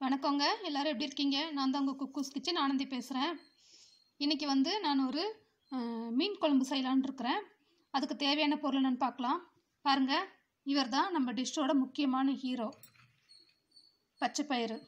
வணக்கங்க. எல்லாரும் எப்படி இருக்கீங்க? நான் தான் உங்கள் குக்கூஸ் கிச்சன் ஆனந்தி பேசுகிறேன். இன்றைக்கி நான் ஒரு மீன் குழம்பு செய்யலான்னு இருக்கிறேன். அதுக்கு தேவையான பொருள் என்னென்னு பார்க்கலாம். பாருங்கள், இவர் தான் நம்ம டிஷ்ஷோட முக்கியமான ஹீரோ. பச்சைப்பயிறு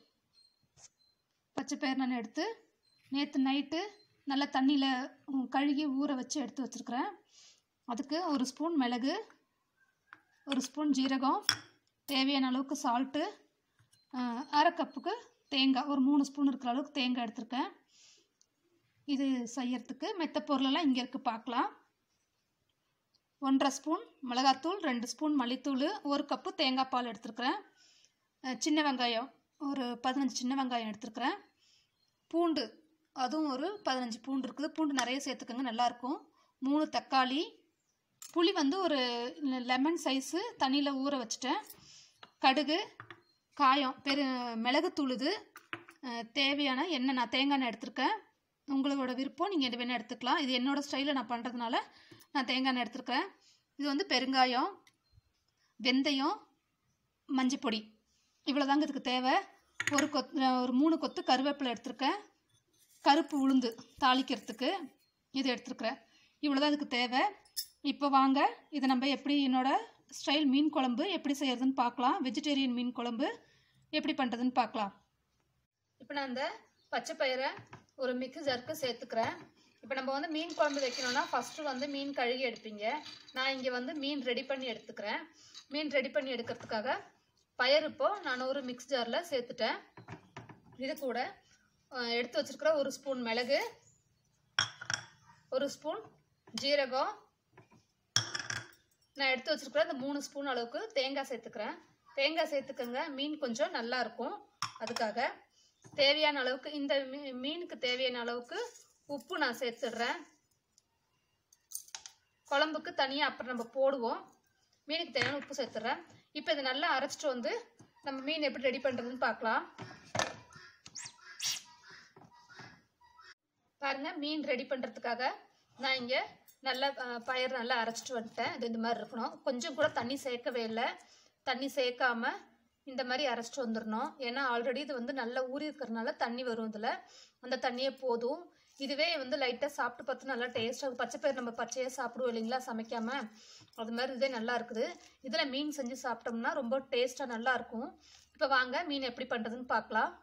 நான் எடுத்து நேற்று நைட்டு நல்லா தண்ணியில் கழுகி ஊற வச்சு எடுத்து வச்சுருக்கிறேன். அதுக்கு ஒரு ஸ்பூன் மிளகு, ஒரு ஸ்பூன் ஜீரகம், தேவையான அளவுக்கு சால்ட்டு, அரை கப்புக்கு தேங்காய், ஒரு 3 ஸ்பூன் இருக்கிற அளவுக்கு தேங்காய் எடுத்திருக்கேன். இது செய்யறதுக்கு மெத்த பொருளெல்லாம் இங்கே இருக்குது, பார்க்கலாம். 1.5 ஸ்பூன் மிளகாத்தூள், 2 ஸ்பூன் மல்லித்தூள், 1 கப்பு தேங்காய் பால் எடுத்துருக்கிறேன். சின்ன வெங்காயம் ஒரு 15 சின்ன வெங்காயம் எடுத்துருக்கிறேன். பூண்டு, அதுவும் ஒரு 15 பூண்டு இருக்குது. பூண்டு நிறைய சேர்த்துக்கோங்க, நல்லாயிருக்கும். 3 தக்காளி, புளி ஒரு லெமன் சைஸு தண்ணியில் ஊற வச்சுட்டேன். கடுகு, காயம், மிளகுத்தூள், இது தேவையான எண்ணெய், நான் தேங்காய் எண்ணெய் எடுத்திருக்கேன். உங்களோட விருப்பம், நீங்கள் எது வேணால் எடுத்துக்கலாம். இது என்னோடய ஸ்டைலில் நான் பண்ணுறதுனால நான் தேங்காய் எண்ணெய் எடுத்திருக்கேன். இது பெருங்காயம், வெந்தயம், மஞ்சப்பொடி, இவ்வளோதாங்க இதுக்கு தேவை. ஒரு 3 கொத்து கருவேப்பிலை எடுத்திருக்கேன். கருப்பு உளுந்து தாளிக்கிறதுக்கு இது எடுத்துருக்கிறேன். இவ்வளோதான் இதுக்கு தேவை. இப்போ வாங்க, இதை நம்ம எப்படி என்னோடய ஸ்டைல் மீன் குழம்பு எப்படி செய்கிறதுன்னு பார்க்கலாம். வெஜிடேரியன் மீன் குழம்பு எப்படி பண்ணுறதுன்னு பார்க்கலாம். இப்போ நான் இந்த பச்சை பயிரை ஒரு மிக்ஸி ஜாருக்கு சேர்த்துக்கிறேன். இப்போ நம்ம மீன் குழம்பு வைக்கணும்னா ஃபஸ்ட்டு மீன் கழுகி எடுப்பீங்க. நான் இங்கே மீன் ரெடி பண்ணி எடுத்துக்கிறேன். மீன் ரெடி பண்ணி எடுக்கிறதுக்காக பயிர் இப்போ நான் ஒரு மிக்ஸி ஜாரில் சேர்த்துட்டேன். இது கூட எடுத்து வச்சுருக்கிற ஒரு ஸ்பூன் மிளகு, ஒரு ஸ்பூன் ஜீரகம், நான் எடுத்து வச்சுருக்கிறேன் இந்த 3 ஸ்பூன் அளவுக்கு தேங்காய் சேர்த்துக்கிறேன். தேங்காய் சேர்த்துக்கங்க, மீன் கொஞ்சம் நல்லாயிருக்கும். அதுக்காக தேவையான அளவுக்கு, இந்த மீனுக்கு தேவையான அளவுக்கு உப்பு நான் சேர்த்துடுறேன். குழம்புக்கு தனியாக அப்புறம் நம்ம போடுவோம். மீனுக்கு தேவையான உப்பு சேர்த்துடுறேன். இப்போ இதை நல்லா அரைச்சிட்டு நம்ம மீன் எப்படி ரெடி பண்ணுறதுன்னு பார்க்கலாம். பாருங்கள், மீன் ரெடி பண்ணுறதுக்காக நான் இங்கே நல்லா பயிர் நல்லா அரைச்சிட்டு வந்துட்டேன். இது இந்த மாதிரி இருக்கணும். கொஞ்சம் கூட தண்ணி சேர்க்கவே இல்லை. தண்ணி சேர்க்காமல் இந்த மாதிரி அரைச்சிட்டு வந்துடணும். ஏன்னா ஆல்ரெடி இது நல்லா ஊறி இருக்கிறதுனால தண்ணி வரும். இதில் அந்த தண்ணியே போதும். இதுவே லைட்டாக சாப்பிட்டு பார்த்து நல்லா டேஸ்ட்டாக, பச்சை பயிர் நம்ம பச்சையாக சாப்பிடுவோம் இல்லைங்களா சமைக்காமல், அது மாதிரி இதே நல்லா இருக்குது. இதில் மீன் செஞ்சு சாப்பிட்டோம்னா ரொம்ப டேஸ்ட்டாக நல்லாயிருக்கும். இப்போ வாங்க மீன் எப்படி பண்ணுறதுன்னு பார்க்கலாம்.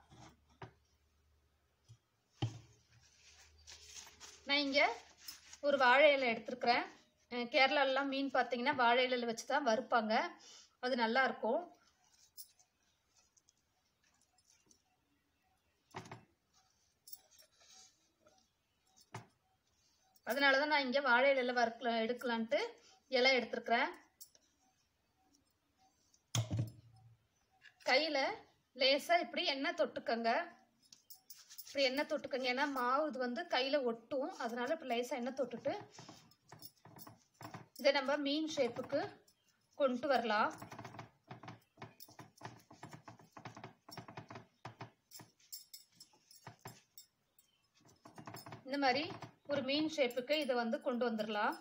நான் இங்கே ஒரு வாழை இலை எடுத்துருக்கிறேன். கேரளாலெலாம் மீன் பார்த்தீங்கன்னா வாழை இலையில் வச்சு தான் வறுப்பாங்க. அது நல்லாயிருக்கும். அதனால தான் நான் இங்கே வாழை இலையில் எடுக்கலான்ட்டு இலை எடுத்துருக்கிறேன். கையில் லேசாக இப்படி எண்ணெய் தொட்டுக்கங்க. இப்படி எண்ணெய் தொட்டுக்கங்க, ஏன்னா மாவு இது கையில் ஒட்டும். அதனால இப்படி லேசாக எண்ணெய் தொட்டுட்டு இதை நம்ம மீன் ஷேப்புக்கு கொண்டு வரலாம். இந்த மாதிரி ஒரு மீன் ஷேப்புக்கு இதை கொண்டு வந்துடலாம்.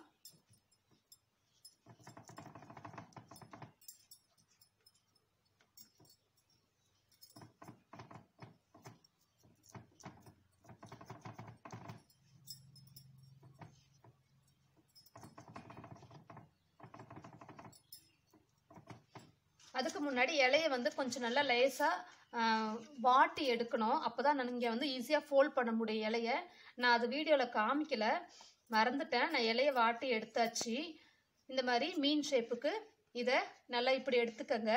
அதுக்கு முன்னாடி இலையை கொஞ்சம் நல்லா லேசாக வாட்டி எடுக்கணும். அப்போ தான் நான் இங்கே ஈஸியாக ஃபோல்ட் பண்ண முடியும் இலையை. நான் அது வீடியோவில் காமிக்கல, மறந்துட்டேன். நான் இலையை வாட்டி எடுத்தாச்சு. இந்த மாதிரி மீன் ஷேப்புக்கு இதை நல்லா இப்படி எடுத்துக்கங்க.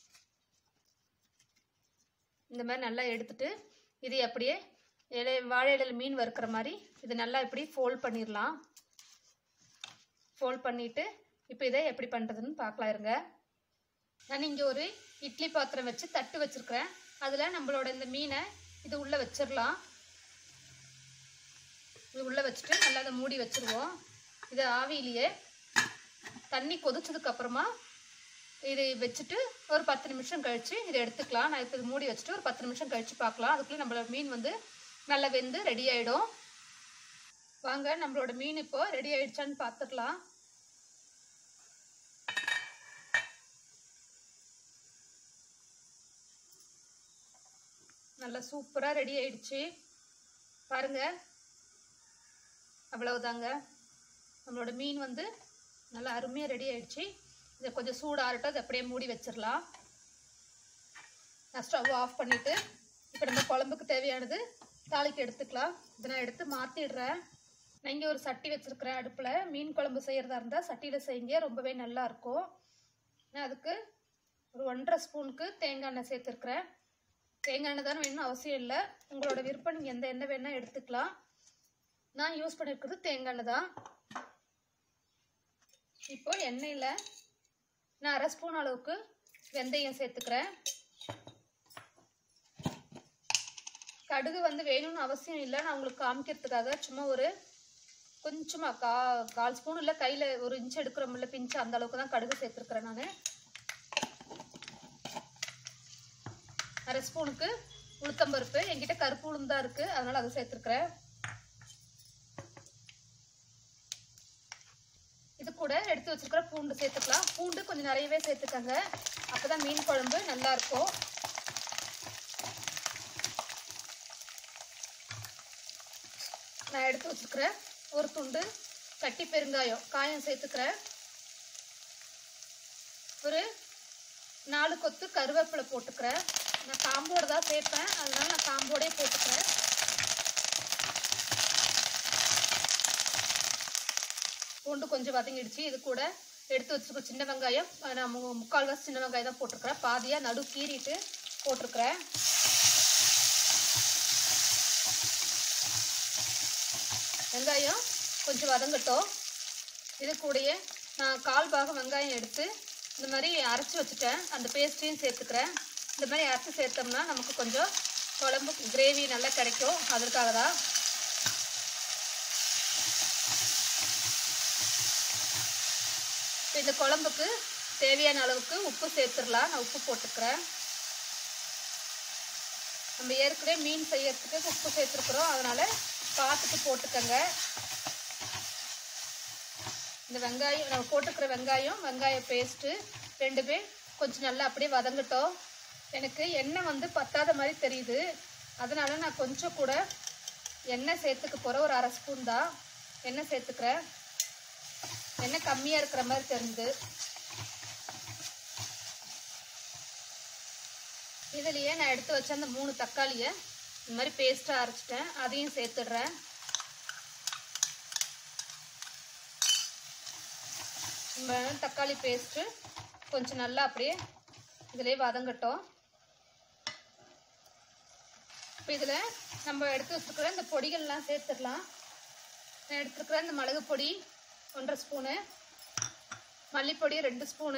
இந்த மாதிரி நல்லா எடுத்துட்டு இது அப்படியே வாழை இலையில் மீன் வறுக்கிற மாதிரி இது நல்லா இப்படி ஃபோல்ட் பண்ணிடலாம். ஃபோல்ட் பண்ணிவிட்டு இப்போ இதை எப்படி பண்ணுறதுன்னு பார்க்கலாம் இருங்க. நான் இங்கே ஒரு இட்லி பாத்திரம் வச்சு தட்டு வச்சுருக்கிறேன். அதில் நம்மளோட இந்த மீனை இது உள்ளே வச்சிடலாம். இது உள்ளே வச்சுட்டு நல்லா அதை மூடி வச்சுருவோம். இது ஆவியிலேயே தண்ணி கொதிச்சதுக்கப்புறமா இதை வச்சுட்டு ஒரு 10 நிமிஷம் கழித்து இதை எடுத்துக்கலாம். நான் இப்போ இது மூடி வச்சுட்டு ஒரு 10 நிமிஷம் கழித்து பார்க்கலாம். அதுக்குள்ளே நம்மளோட மீன் நல்லா வெந்து ரெடி ஆகிடும். வாங்க, நம்மளோட மீன் இப்போ ரெடி ஆகிடுச்சான்னு பார்த்துக்கலாம். நல்லா சூப்பராக ரெடி ஆயிடுச்சு பாருங்க. அவ்வளவுதாங்க, நம்மளோட மீன் வந்து நல்லா அருமையாக ரெடி ஆயிடுச்சு. இதை கொஞ்சம் சூடாகட்டும், அதை அப்படியே மூடி வச்சிடலாம். நான் ஸ்டவ் ஆஃப் பண்ணிவிட்டு இப்போ நம்ம குழம்புக்கு தேவையானது தாளிக்கு எடுத்துக்கலாம். இதை நான் எடுத்து மாற்றிடுறேன். நான் இங்கே ஒரு சட்டி வச்சுருக்கிறேன் அடுப்பில். மீன் குழம்பு செய்கிறதா இருந்தால் சட்டியில் செய்யுங்க, ரொம்பவே நல்லாயிருக்கும். நான் அதுக்கு ஒரு 1.5 ஸ்பூனுக்கு தேங்காய் எண்ணெய் சேர்த்துருக்குறேன். தேங்காய் எண்ணெய் தான் வேணும்னு அவசியம் இல்லை, உங்களோட விருப்பம், நீங்கள் எந்த எண்ணெய் வேணால் எடுத்துக்கலாம். நான் யூஸ் பண்ணியிருக்கிறது தேங்காய் எண்ணெய் தான். இப்போ எண்ணெயில் நான் 1/2 ஸ்பூன் அளவுக்கு வெந்தயம் சேர்த்துக்கிறேன். கடுகு வந்து வேணும்னு அவசியம் இல்லை, நான் உங்களுக்கு காமிக்கிறதுக்காக சும்மா ஒரு கொஞ்சமாக 1/4 ஸ்பூன் இல்லை, கையில் ஒரு இன்ச்சு எடுக்கிறோம்ல பிஞ்சு, அந்த அளவுக்கு தான் கடுகு சேர்த்துருக்குறேன். நான் 1/2 ஸ்பூனுக்கு உளுத்தம்பருப்பு, என்கிட்ட கருப்பு உளுந்தா இருக்குது, அதனால் அதை சேர்த்துருக்குறேன். இது கூட எடுத்து வச்சிருக்கிற பூண்டு சேர்த்துக்கலாம். பூண்டு கொஞ்சம் நிறையவே சேர்த்துக்கங்க, அப்போ தான் மீன் குழம்பு நல்லாயிருக்கும். நான் எடுத்து வச்சுருக்கிறேன் ஒரு துண்டு கட்டி காயம் சேர்த்துக்கிறேன். ஒரு 4 கொத்து கருவேப்பிலை போட்டுக்கிறேன். நான் காம்போடு தான் சேர்ப்பேன், அதனால நான் காம்போடே போட்டுக்கிறேன். பூண்டு கொஞ்சம் வதங்கிடுச்சு. இது கூட எடுத்து வச்சுருக்க சின்ன வெங்காயம், நான் 3/4 சின்ன வெங்காயம் தான் போட்டிருக்கிறேன். பாதியாக நடு கீறிட்டு போட்டிருக்கிறேன். வெங்காயம் கொஞ்சம் வதங்கட்டும். இது கூடயே நான் 1/4 பாகம் வெங்காயம் எடுத்து இந்த மாதிரி அரைச்சி வச்சுட்டேன், அந்த பேஸ்ட்டையும் சேர்த்துக்கிறேன். இந்த மாதிரி அரைச்சி சேர்த்தோம்னா நமக்கு கொஞ்சம் குழம்பு கிரேவி நல்லா கிடைக்கும், அதற்காக தான். இந்த குழம்புக்கு தேவையான அளவுக்கு உப்பு சேர்த்துடலாம். நான் உப்பு போட்டுக்கிறேன். நம்ம ஏற்கனவே மீன் செய்யறதுக்கு உப்பு சேர்த்துருக்குறோம், அதனால் பார்த்துட்டு போட்டுக்கோங்க. இந்த வெங்காயம் நம்ம போட்டுக்கிற வெங்காய பேஸ்ட்டு ரெண்டுமே கொஞ்சம் நல்லா அப்படியே வதங்கட்டும். எனக்கு எண்ணெய் வந்து பத்தாத மாதிரி தெரியுது, அதனால நான் கொஞ்சம் கூட எண்ணெய் சேர்த்துக்க போகிறேன். ஒரு 1/2 ஸ்பூன் தான் எண்ணெய் சேர்த்துக்கிறேன். எண்ணெய் கம்மியாக இருக்கிற மாதிரி தெரியுது. இதுலேயே நான் எடுத்து வச்ச அந்த 3 தக்காளியை இந்த மாதிரி பேஸ்ட்டாக அரைச்சிட்டேன், அதையும் சேர்த்துடுறேன். தக்காளி பேஸ்ட்டு கொஞ்சம் நல்லா அப்படியே இதிலே வதங்கட்டும். இப்போ இதில் நம்ம எடுத்து வச்சுருக்கிற இந்த பொடிகள்லாம் சேர்த்துடலாம். நான் எடுத்துருக்கிற இந்த மிளகு பொடி 1/2 ஸ்பூனு, மல்லிப்பொடி 2 ஸ்பூனு.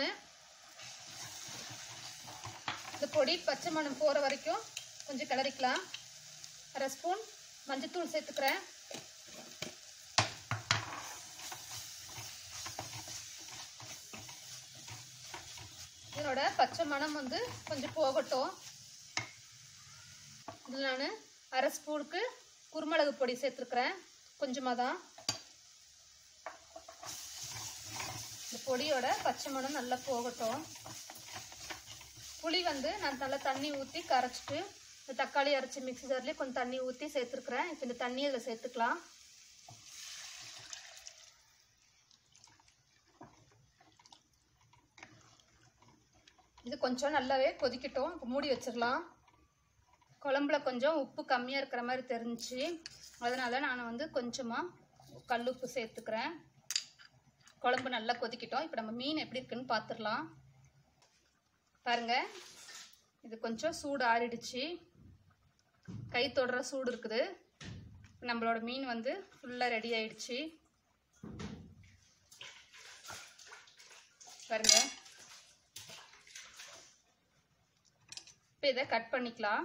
இந்த பொடி பச்சை மணம் போகிற வரைக்கும் கொஞ்சம் கிளறிக்கலாம். 1/2 ஸ்பூன் மஞ்சத்தூள் சேர்த்துக்கிறேன். இதனோட பச்சை மணம் வந்து கொஞ்சம் போகட்டும். இதில் நான் 1/2 ஸ்பூனுக்கு குருமிளகு பொடி சேர்த்துருக்குறேன், கொஞ்சமாக தான். இந்த பொடியோட பச்சை மணம் நல்லா போகட்டும். புளி வந்து நான் நல்லா தண்ணி ஊற்றி கரைச்சிட்டு இந்த தக்காளி அரைச்சி மிக்ஸி ஜார்லேயே கொஞ்சம் தண்ணி ஊற்றி சேர்த்துருக்குறேன். இப்போ இந்த தண்ணி அதில் சேர்த்துக்கலாம். இது கொஞ்சம் நல்லாவே கொதிக்கட்டும். இப்போ மூடி வச்சிடலாம். குழம்புல கொஞ்சம் உப்பு கம்மியாக இருக்கிற மாதிரி தெரிஞ்சிச்சு, அதனால் நான் வந்து கொஞ்சமாக கல் உப்பு சேர்த்துக்கிறேன். குழம்பு நல்லா கொதிக்கட்டும். இப்போ நம்ம மீன் எப்படி இருக்குன்னு பார்த்துடலாம். பாருங்கள், இது கொஞ்சம் சூடு ஆறிடுச்சு, கை தொடுற சூடு இருக்குது. நம்மளோட மீன் வந்து ஃபுல்லாக ரெடி ஆயிடுச்சு. பாருங்க, இப்போ இதை கட் பண்ணிக்கலாம்.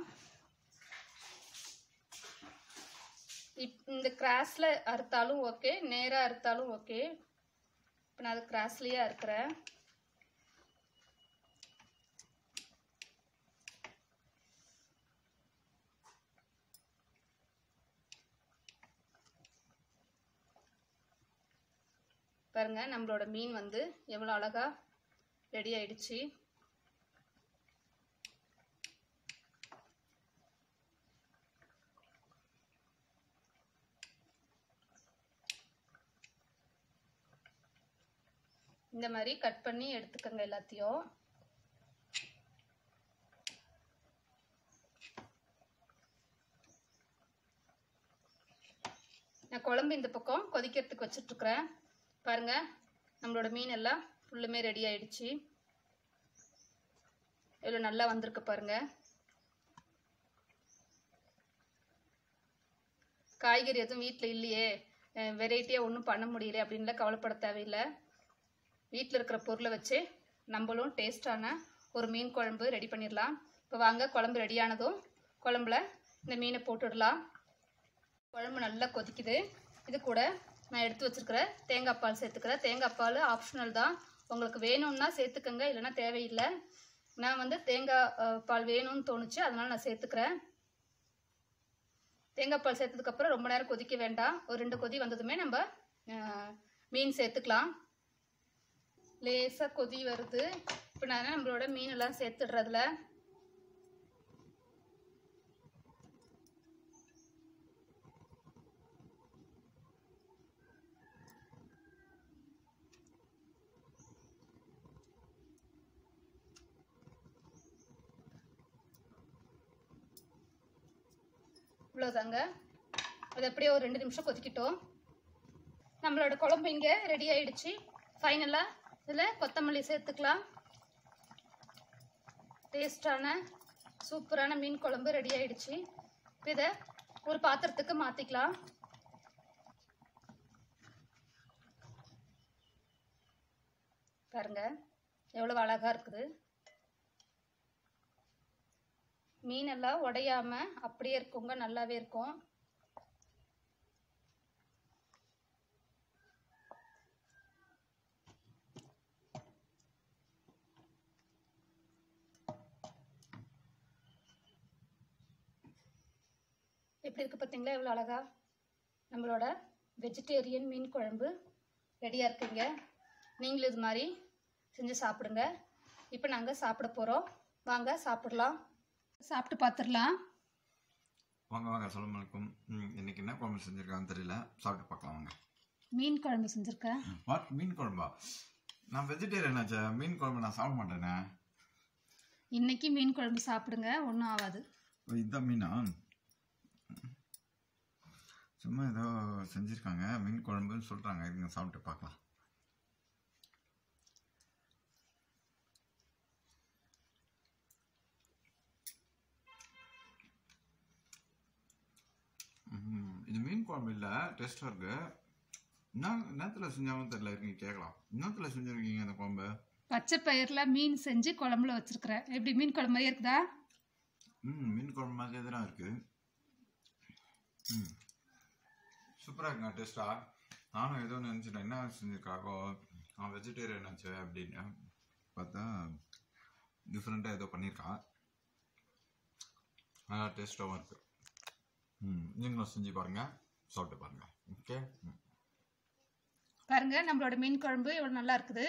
இந்த கிராஸில் அறுத்தாலும் ஓகே, நேராக அறுத்தாலும் ஓகே. இப்போ நான் அது கிராஸ்லேயே அறுக்கிறேன். பாருங்க, நம்மளோட மீன் வந்து எவ்வளோ அழகா ரெடி ஆயிடுச்சு. இந்த மாதிரி கட் பண்ணி எடுத்துக்கோங்க எல்லாத்தையும். நான் குழம்பு இந்த பக்கம் கொதிக்கிறதுக்கு வச்சுட்ருக்குறேன். பாருங்கள், நம்மளோட மீன் எல்லாம் ஃபுல்லுமே ரெடி ஆயிடுச்சு. எவ்வளோ நல்லா வந்திருக்கு பாருங்கள். காய்கறி எதுவும் வீட்டில் இல்லையே, வெரைட்டியாக ஒன்றும் பண்ண முடியல அப்படின்லாம் கவலைப்பட தேவையில்லை. வீட்டில் இருக்கிற பொருளை வச்சு நம்மளும் டேஸ்டான ஒரு மீன் குழம்பு ரெடி பண்ணிடலாம். இப்போ வாங்க, குழம்பு ரெடியானதும் குழம்புல இந்த மீனை போட்டுடலாம். குழம்பு நல்லா கொதிக்குது. இது கூட நான் எடுத்து வச்சுருக்கிற தேங்காய் பால் சேர்த்துக்கிறேன். தேங்காய் பால் ஆப்ஷனல் தான், உங்களுக்கு வேணும்னா சேர்த்துக்கோங்க, இல்லைன்னா தேவையில்லை. நான் வந்து தேங்காய் பால் வேணும்னு தோணுச்சு, அதனால் நான் சேர்த்துக்கிறேன். தேங்காய் பால் சேர்த்ததுக்கப்புறம் ரொம்ப நேரம் கொதிக்க வேண்டாம். ஒரு 2 கொதி வந்ததுமே நம்ம மீன் சேர்த்துக்கலாம். லேசாக கொதி வருது. இப்போ நான் நம்மளோட மீனெல்லாம் சேர்த்துடுறதுல இவ்வளோதாங்க. அது அப்படியே ஒரு 2 நிமிஷம் கொதிக்கிட்டோம். நம்மளோட குழம்பு இங்கே ரெடி ஆயிடுச்சு. ஃபைனலாக இதில் கொத்தமல்லி சேர்த்துக்கலாம். டேஸ்டான சூப்பரான மீன் குழம்பு ரெடி ஆயிடுச்சு. இதை ஒரு பாத்திரத்துக்கு மாற்றிக்கலாம். பாருங்க எவ்வளோ அழகாக இருக்குது. மீனெல்லாம் உடையாம அப்படியே இருக்குங்க, நல்லாவே இருக்கும். எப்படி இருக்கு பார்த்தீங்களா, எவ்வளோ அழகா. நம்மளோட வெஜிடேரியன் மீன் குழம்பு ரெடியாக இருக்குங்க. நீங்களும் இது மாதிரி செஞ்சு சாப்பிடுங்க. இப்போ நாங்கள் சாப்பிட போகிறோம். வாங்க சாப்பிடலாம். சாப்பிட்டு பார்த்துடலாம். வாங்க வாங்க, அஸ்ஸலாமு அலைக்கும். இன்னைக்கு என்ன குழம்பு செஞ்சுருக்கான்னு தெரியல, சாப்பிட்டு பார்க்கலாம் வாங்க. மீன் குழம்பு செஞ்சுருக்கேன். வாட், மீன் குழம்பா? நான் வெஜிடேரியன் ஆச்சா, மீன் குழம்பு நான் சாப்பிட மாட்டேனே. இன்னைக்கு மீன் குழம்பு சாப்பிடுங்க, ஒன்றும் ஆகாது. இதுதான் மீனா? சும்மா ஏதோ செஞ்சுருக்காங்க, மீன் குழம்புன்னு சொல்கிறாங்க. இதுங்க சாப்பிட்டு பார்க்கலாம். இது மீன் குழம்பு இல்லை, டேஸ்டாக இருக்கு. என்னத்தில் செஞ்சாலும் தெரியல, இருக்கீங்க கேட்கலாம். என்னத்தில் செஞ்சுருக்கீங்க அந்த குழம்பு? பச்சை பயிரில் மீன் செஞ்சு குழம்புல வச்சுருக்கிறேன். எப்படி மீன் குழம்பு மாதிரியே இருக்குதா? மீன் குழம்பு மாதிரியே தான் இருக்குது. சூப்பராக இருக்குங்க டேஸ்ட்டாக. நானும் ஏதோ நினச்சிட்டேன், என்ன செஞ்சுருக்காக்கோ நான் வெஜிடேரியன் ஆச்சு அப்படின்னு. பார்த்தா டிஃப்ரெண்ட்டாக ஏதோ பண்ணியிருக்கா. நல்லா டேஸ்ட்டாகவும் இருக்குது. நீங்களும் செஞ்சு பாருங்கள், சாப்பிட்டு பாருங்கள். ஓகே, பாருங்கள் நம்மளோட மீன் குழம்பு எவ்வளோ நல்லா இருக்குது.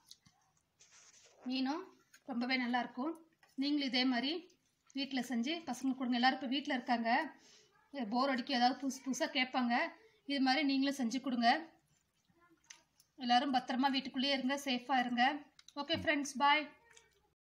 மீனும் ரொம்பவே நல்லாயிருக்கும். நீங்களும் இதே மாதிரி வீட்டில் செஞ்சு பசங்களுக்கு கொடுங்க. எல்லோரும் இப்போ வீட்டில் இருக்காங்க, போர் அடிக்க ஏதாவது புதுசாக கேட்பாங்க. இது மாதிரி நீங்களும் செஞ்சு கொடுங்க. எல்லோரும் பத்திரமா வீட்டுக்குள்ளேயே இருங்க, சேஃபாக இருங்க. ஓகே ஃப்ரெண்ட்ஸ், பாய்.